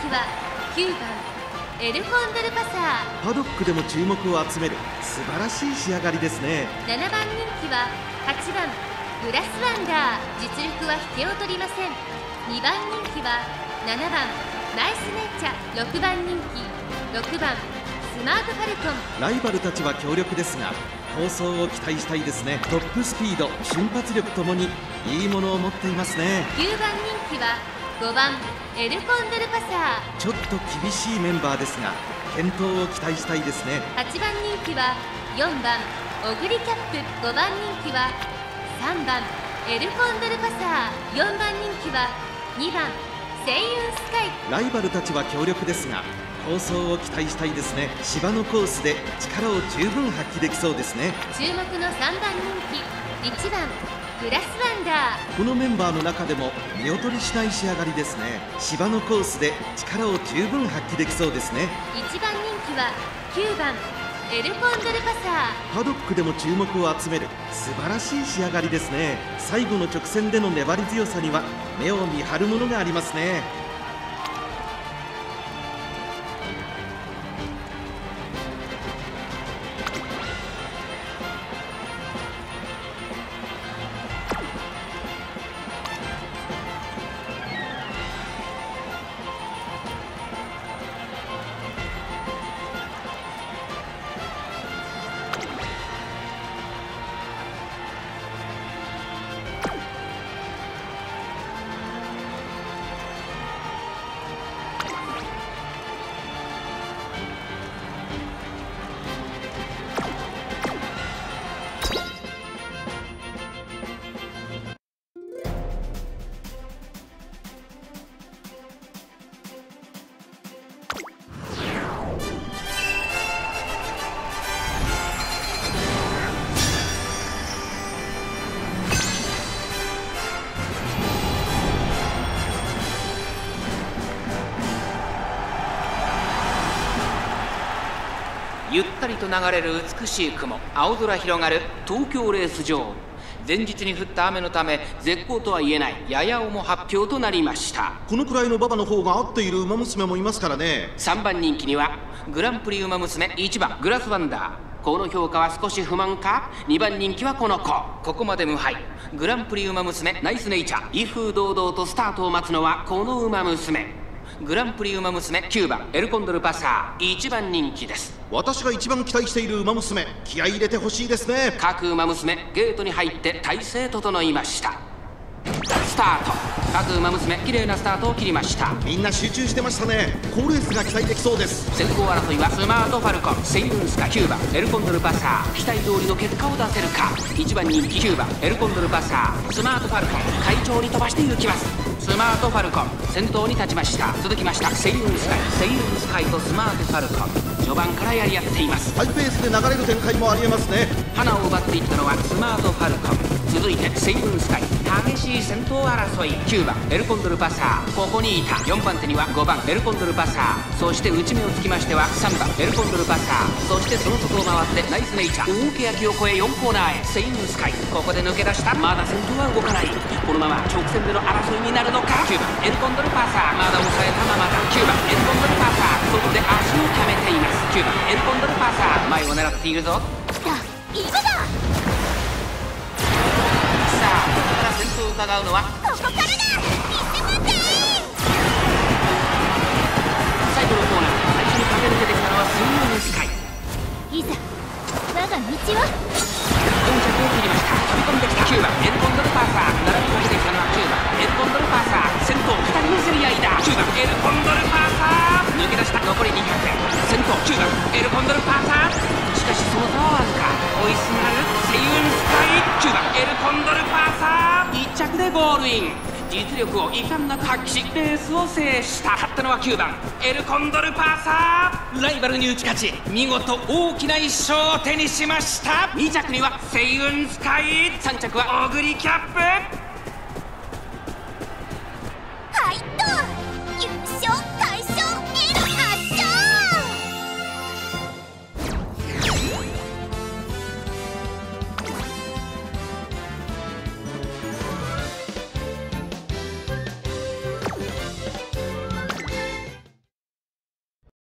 は9番エルコンドルパサー。 パドックでも注目を集める素晴らしい仕上がりですね。 7番人気は8番グラスワンダー。実力は引けを取りません。2番人気は7番ナイスネイチャー。6番人気6番スマートファルコン。 ライバルたちは強力ですが構想を期待したいですね。トップスピード、瞬発力ともにいいものを持っていますね。 9番人気は5番エルコンドルパサー。 ちょっと厳しいメンバーですが健闘を期待したいですね。 8番人気は4番オグリキャップ。5番人気は3番エルコンドルパサー。4番人気は2番セイウンスカイ。 ライバルたちは強力ですが構想を期待したいですね。芝のコースで力を十分発揮できそうですね。 注目の3番人気1番グラスワンダー。 このメンバーの中でも見劣りしない仕上がりですね。芝のコースで力を十分発揮できそうですね。 1番人気は9番エルコンドルパサー。 パドックでも注目を集める素晴らしい仕上がりですね。最後の直線での粘り強さには目を見張るものがありますね。 ゆったりと流れる美しい雲、青空広がる東京レース場。前日に降った雨のため絶好とは言えないやや重発表となりました。 このくらいの馬場の方が合っている馬娘もいますからね。 3番人気にはグランプリ馬娘1番グラスワンダー。この評価は少し不満か。2番人気はこの子。ここまで無敗。グランプリ馬娘ナイスネイチャー。威風堂々とスタートを待つのはこの馬娘。グランプリ馬娘9番エルコンドルパサー。1番人気です。 私が一番期待している馬娘、気合い入れてほしいですね。 各馬娘ゲートに入って体勢整いました。スタート。各馬娘綺麗なスタートを切りました。 みんな集中してましたね。好レースが期待できそうです。 先行争いはスマートファルコン、セイウンスカ9番エルコンドルパサー。期待通りの結果を出せるか。1番人気9番エルコンドルパサー。スマートファルコン快調に飛ばしていきます。スマートファルコン先頭に立ちました。続きましたセイウンスカイ。セイウンスカイとスマートファルコン序盤からやり合っています。 ハイペースで流れる展開もありえますね。 花を奪っていったのはスマートファルコン。続いてセイウンスカイ。激しい先頭争い。9番エルコンドルパサーここにいた。4番手には5番エルコンドルパサー。そして内目をつきましては3番エルコンドルパサー。そしてその外を回ってナイスネイチャー。大けやきを越え4コーナーへセイウンスカイ。ここで抜け出した。まだ先頭は動かない。このまま直線での争いになるのか。9番エルコンドルパサーまだ抑えたままだ。9番エルコンドルパサー外で足を溜めています。9番エルコンドルパサー前を狙っているぞ。 来た、今だ。 さあここから先頭を伺うのはここからだ。 最後のコーナー最初に駆け抜けてきたのはセイウンスカイ。 いざ我が道は。 4着を切りました。飛び込んできた9番エルコンドルパサー。並びかけてきたのは9番エルコンドルパサー。先頭2人の競り合いだ。9番エルコンドルパサー抜け出した。残り200円。先頭9番エルコンドルパサー。しかしその差はわずか。追いすがるセイウンスカイ。9番エルコンドルパサー1着でゴールイン。実力を遺憾なく発揮しレースを制した。勝ったのは9番エルコンドルパサー。ライバルに打ち勝ち見事大きな1勝を手にしました。2着にはセイウンスカイ。3着はオグリキャップ。